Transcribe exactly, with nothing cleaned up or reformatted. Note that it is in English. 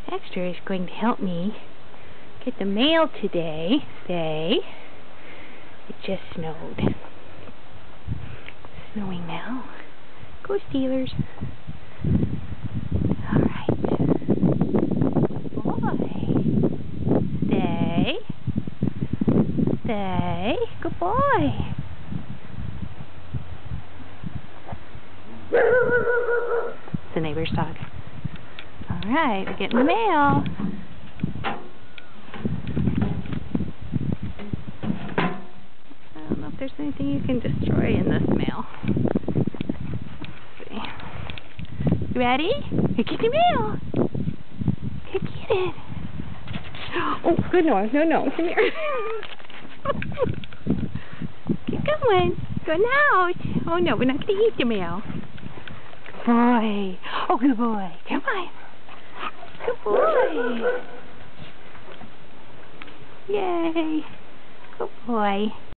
Baxter is going to help me get the mail today. Say, it just snowed. It's snowing now. Go Steelers. Alright. Boy. Stay. Stay. Good boy. It's the neighbor's dog. Alright, we're getting the mail. I don't know if there's anything you can destroy in this mail. Let's see. You ready? Here, get your mail. Here, get it. Oh, good no, no, no. Come here. Keep going. Good now. Oh no, we're not going to eat the mail. Good boy. Oh, good boy. Come on. Good boy. Yay. Good boy.